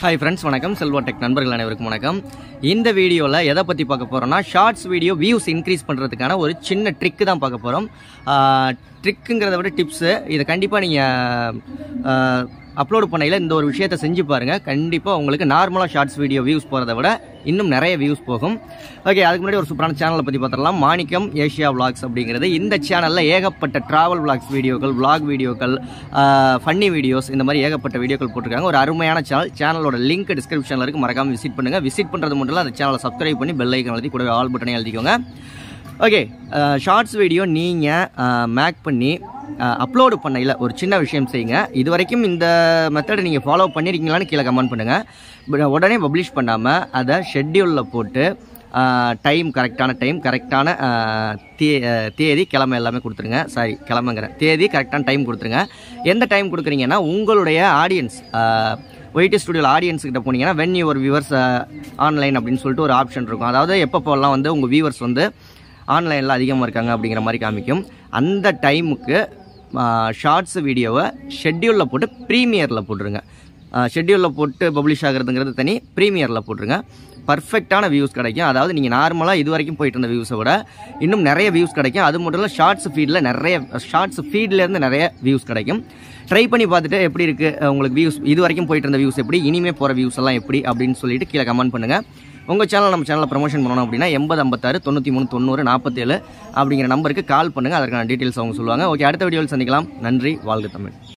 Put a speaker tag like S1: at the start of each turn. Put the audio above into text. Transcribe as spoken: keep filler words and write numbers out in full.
S1: Hi friends, வணக்கம் Selva tech நண்பர்கள் அனைவருக்கும் வணக்கம். இந்த வீடியோல எதை பத்தி பார்க்க போறோம்னா ஷார்ட்ஸ் வீடியோ வியூஸ் இன்க்ரீஸ் பண்றதுக்கான ஒரு சின்ன ட்ரிக் தான் பார்க்க போறோம். ட்ரிக்குங்கிறத விட டிப்ஸ். இதை கண்டிப்பா நீங்க அப்லோட் பண்ணையில இந்த ஒரு விஷயத்தை செஞ்சு பாருங்க. கண்டிப்பா உங்களுக்கு நார்மலா ஷார்ட்ஸ் வீடியோ வியூஸ் போறதை விட இன்னும் நிறைய வியூஸ் போகும். ஓகே, அதுக்கு முன்னாடி ஒரு சூப்பரான சேனலை பத்தி பார்த்துடலாம். மாணிக்கம் ஏஷியா விளாக்ஸ் அப்படிங்கிறது. இந்த சேனல்ல ஏகப்பட்ட டிராவல் விளாக்ஸ் வீடியோக்கள், விளாக் வீடியோக்கள், ஃபன்னி வீடியோஸ், இந்த மாதிரி ஏகப்பட்ட வீடியோக்கள் போட்டிருக்காங்க. ஒரு அருமையான சேனல். சேனலோட லிங்க் டிஸ்கிரிப்ஷன்ல இருக்கு, மறக்காம விசிட் பண்ணுங்க. விசிட் பண்றது மட்டும் இல்ல, அந்த சேனலை சப்ஸ்கிரைப் பண்ணி பெல் ஐக்கான் அழுத்தி கூட ஆல் பட்டனை எழுதிக்கோங்க. ஓகே, ஷார்ட்ஸ் வீடியோ நீங்கள் மேக் பண்ணி அப்லோடு பண்ணையில் ஒரு சின்ன விஷயம் செய்யுங்க. இது வரைக்கும் இந்த மெத்தடை நீங்கள் ஃபாலோ பண்ணியிருக்கீங்களான்னு கீழே கமெண்ட் பண்ணுங்கள். உடனே பப்ளிஷ் பண்ணாமல் அதை ஷெட்யூலில் போட்டு டைம் கரெக்டான டைம் கரெக்டான தே தேதி கிழமை எல்லாமே கொடுத்துருங்க. சாரி கிழமைங்கிற தேதி கரெக்டான டைம் கொடுத்துருங்க. எந்த டைம் கொடுக்குறீங்கன்னா உங்களுடைய ஆடியன்ஸ் ஒயிட்டி ஸ்டுடியோவில் ஆடியன்ஸ்கிட்ட போனீங்கன்னா வென் யுவர் வியூவர்ஸ் ஆன்லைன் அப்படின்னு சொல்லிட்டு ஒரு ஆப்ஷன் இருக்கும். அதாவது எப்பப்போலாம் வந்து உங்கள் வியூவர்ஸ் வந்து ஆன்லைனில் அதிகமாக இருக்காங்க அப்படிங்கிற மாதிரி காமிக்கும். அந்த டைமுக்கு ஷார்ட்ஸ் வீடியோவை ஷெட்யூலில் போட்டு ப்ரீமியரில் போட்டுருங்க. ஷெட்யூலில் போட்டு பப்ளிஷ் ஆகிறதுங்கிறது தனி, ப்ரீமியரில் போட்டுருங்க. பர்ஃபெக்டான வியூஸ் கிடைக்கும். அதாவது நீங்கள் நார்மலாக இது வரைக்கும் போயிட்டு இருந்த வியூஸை விட இன்னும் நிறைய வியூஸ் கிடைக்கும். அது மட்டும் இல்லை, ஷார்ட்ஸ் ஃபீடில் நிறைய ஷார்ட்ஸ் ஃபீட்லேருந்து நிறைய வியூஸ் கிடைக்கும். ட்ரை பண்ணி பார்த்துட்டு எப்படி இருக்குது உங்களுக்கு வியூஸ், இது வரைக்கும் போயிட்டு இருந்த வியூஸ் எப்படி, இனிமேல் போகிற வியூஸ் எல்லாம் எப்படி அப்படின்னு சொல்லிட்டு கீழே கமெண்ட் பண்ணுங்கள். உங்கள் சேனல் நம்ம சேனலில் ப்ரமோஷன் பண்ணணும் அப்படின்னா எண்பது ஐம்பத்தாறு தொண்ணூற்றி மூணு தொண்ணூறு நாற்பத்தேழு அப்படிங்கிற நம்பருக்கு கால் பண்ணுங்கள். அதற்கான டீட்டெயில்ஸ் அவங்க சொல்லுவாங்க. ஓகே, அடுத்த வீடியோவில் சந்திக்கலாம். நன்றி. வாழ்க தமிழ்.